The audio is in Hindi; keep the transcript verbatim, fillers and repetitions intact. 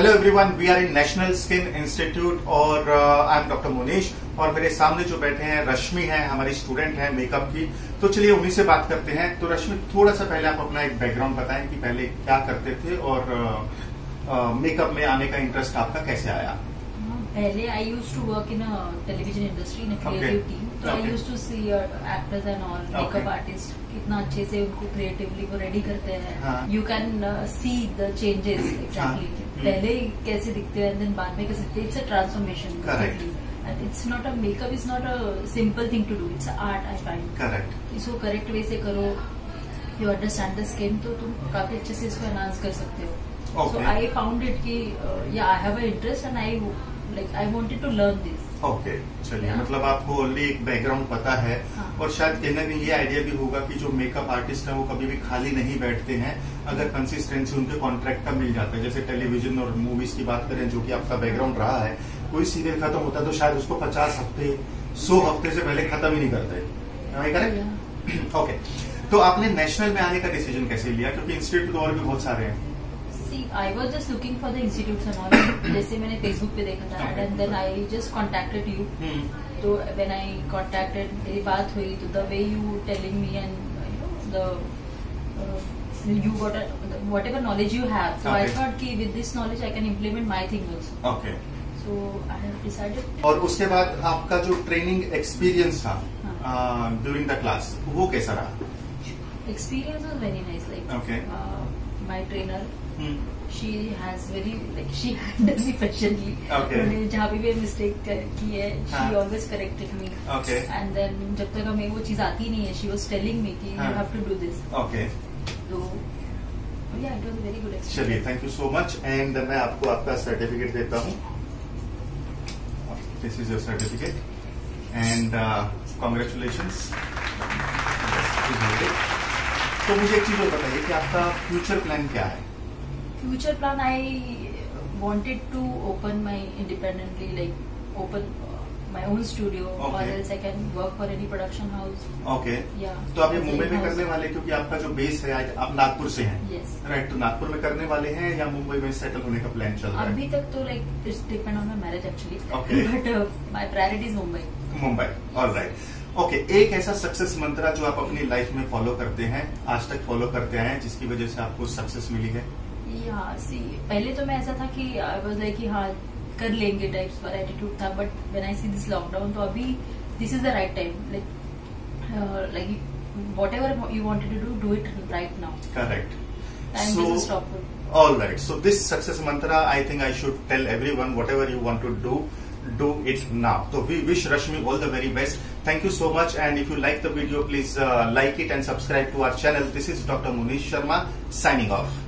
Hello everyone, we are in national skin institute और आई एम डॉक्टर मोनीश और मेरे सामने जो बैठे हैं रश्मि हैं, हमारी स्टूडेंट हैं मेकअप की। तो चलिए उन्हीं से बात करते हैं। तो रश्मि, थोड़ा सा पहले आप अपना एक बैकग्राउंड बताएं कि पहले क्या करते थे और मेकअप uh, uh, में आने का इंटरेस्ट आपका कैसे आया? पहले I use to work in a television industry in creative team, तो I use to see actors and all makeup artist कितना अच्छे से उनको क्रिएटिवली वो रेडी करते हैं। You can see the changes exactly, पहले कैसे दिखते हैं देन बाद में कैसे दिखते हैं। It's a transformation and it's not a makeup is not a simple thing to do, it's art I find. Correct, इसको करेक्ट वे से करो, यू अंडरस्टैंड द स्किन, तो तुम काफी अच्छे से इसको एनहांस कर सकते हो। सो आई फाउंड इट कि या I have a interest and I like I wanted to learn this. Okay, चलिए yeah. मतलब आपको ऑलरेडी एक बैकग्राउंड पता है। हाँ. और शायद कहीं ना कहीं ये आइडिया भी होगा कि जो मेकअप आर्टिस्ट है वो कभी भी खाली नहीं बैठते हैं अगर कंसिस्टेंसी उनके कॉन्ट्रैक्ट का मिल जाता है। जैसे टेलीविजन और मूवीज की बात करें, जो कि आपका बैकग्राउंड रहा है, कोई सीरियल खत्म होता है तो शायद उसको पचास हफ्ते सौ हफ्ते से पहले खत्म ही नहीं करते। करेक्ट? ओके, तो आपने नेशनल में आने का डिसीजन कैसे लिया? क्योंकि इंस्टीट्यूट और भी बहुत सारे हैं। I was just looking for the institute and all, जैसे मैंने फेसबुक पे देखा था and then I just contacted you. तो व्हेन आई कॉन्टेक्टेड, मेरी बात हुई, तो the way you telling me and you know the you got whatever knowledge you have, so I thought कि with this knowledge I can implement my thing also. Okay, so I have decided. और उसके बाद आपका जो ट्रेनिंग एक्सपीरियंस था ड्यूरिंग द क्लास, वो कैसा रहा? Experience was very nice. Like okay. uh, my trainer, hmm. she has very like she handles efficiently. Okay. मैंने जहाँ भी भी मिस्टेक की है, she हाँ. always corrected me. Okay. And then जब तक हमें वो चीज आती नहीं है, she was telling me कि हाँ. you have to do this. Okay. तो yeah, it was a very good experience. चलिए, thank you so much. And मैं आपको आपका सर्टिफिकेट देता हूँ। This is your certificate and congratulations. तो मुझे एक चीज और बताइए कि आपका फ्यूचर प्लान क्या है? Future plan, I wanted to open my independently, like open my own studio और else I can work for any production house. Okay, या तो आप ये मुंबई में करने वाले, क्योंकि आपका जो बेस है आप नागपुर से हैं? Yes, right. तो नागपुर में करने वाले हैं या मुंबई में सेटल होने का प्लान चल रहा है? अभी तक तो like it's depend on my marriage actually, but my priority is Mumbai. Mumbai, alright. Okay, एक ऐसा सक्सेस मंत्रा जो आप अपनी लाइफ में फॉलो करते हैं, आज तक फॉलो करते आए हैं, जिसकी वजह से आपको सक्सेस मिली है? या सी, पहले तो मैं ऐसा था कि आई वाज लाइक कि हाँ कर लेंगे टाइप्स वाला एटीट्यूड था, but when I see this lockdown, तो अभी this is the right time, like like whatever you wanted to do, do it right now. Correct, time doesn't stop. All right, so this success mantra I think I should tell everyone, whatever you want to do, do it now. So we wish Rashmi all the very best. Thank you so much, and if you like the video, please uh, like it and subscribe to our channel. This is Doctor Moonish Sharma signing off.